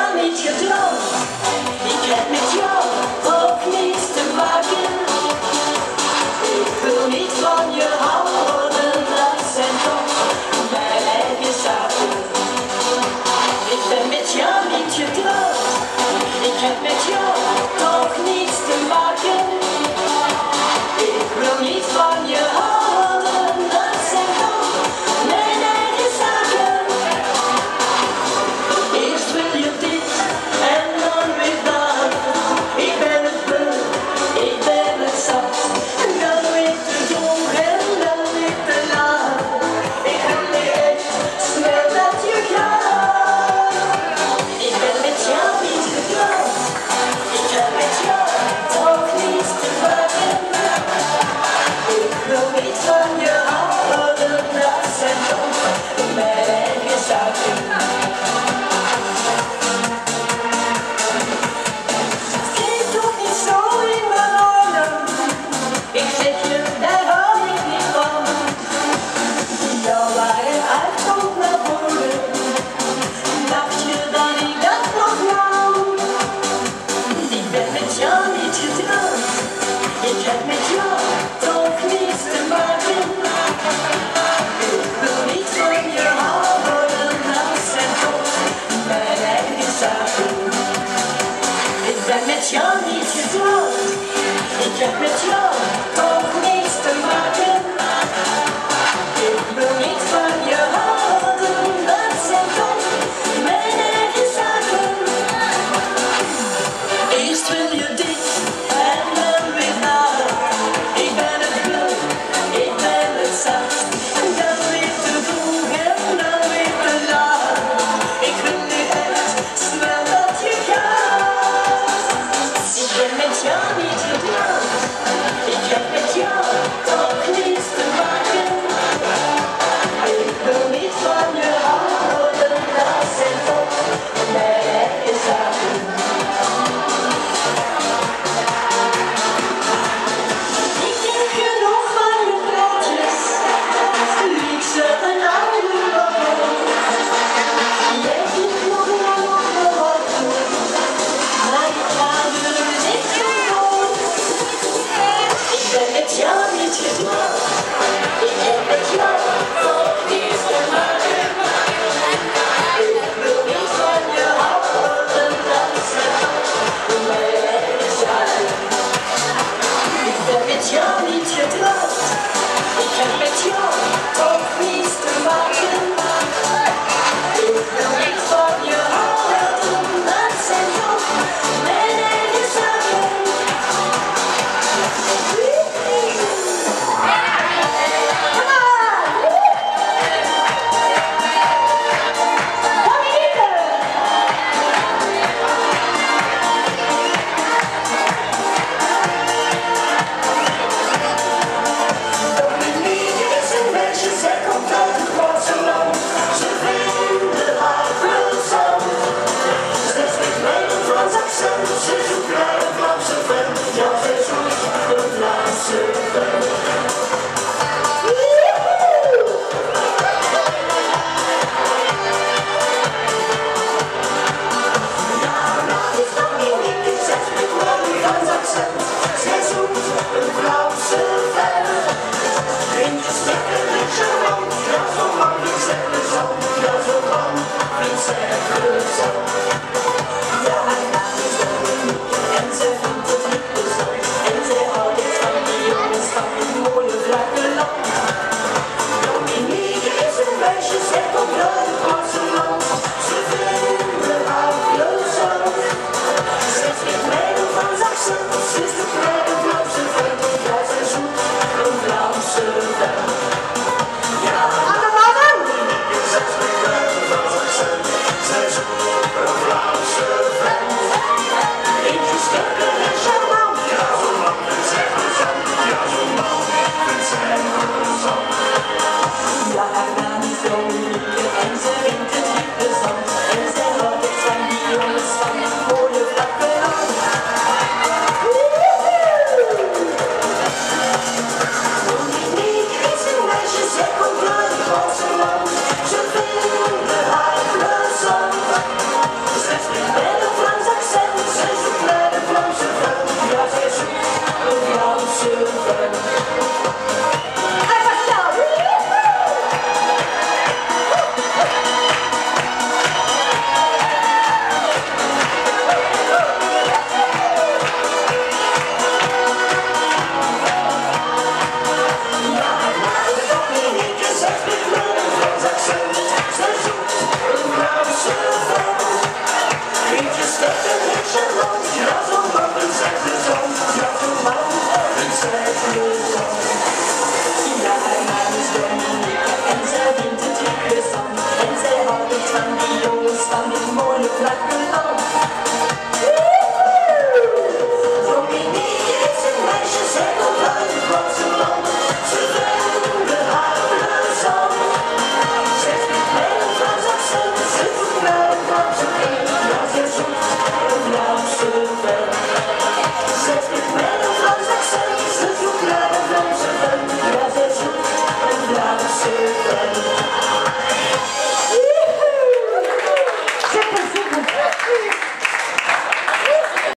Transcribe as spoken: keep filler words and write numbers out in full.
jou niet gedroomd. Ik heb met jou ook niets te maken. Ik wil niet van je houden, dat zijn toch mijn eigen zaken. Ik ben met jou niet gedroomd. Ik heb met jou toch niets te maken. Ik wil niet van je houden, dat zijn toch mijn eigen zaken. Eerst wil je dit en dan weer dat. Ik ben het beu, ik ben het zat. En dan weer te jong en dan weer te laat. Ik wil niet echt snel dat je gaat. Ik ben met jou niet gedroomd. Ik heb met jou toch niets te maken. Ik wil niet van je houden, dat zijn toch mijn eigen zaken. Geef toch niet zo in mijn oren. Ik zeg je, daar hou ik niet van. Jouw ware hart komt naar voren. Dacht je dat ik dat nog wou? Ik ben met jou niet getrouwd. Ik heb met jou toch niets te maken. Ik wil niet van je houden, dat zijn toch mijn eigen zaken. Ik ben met jou niet getrouwd. Ik heb met jou toch niets te maken. Ik wil niet van je houden, dat zijn toch mijn eigen zaken. Eerst wil je dit en dan weer dat. Ik ben het beu, ik ben het zat. En dan weer te vroeg en dan weer te laat. Ik wil nu echt snel dat je gaat. Ik ben met jou niet getrouwd. Tschüss.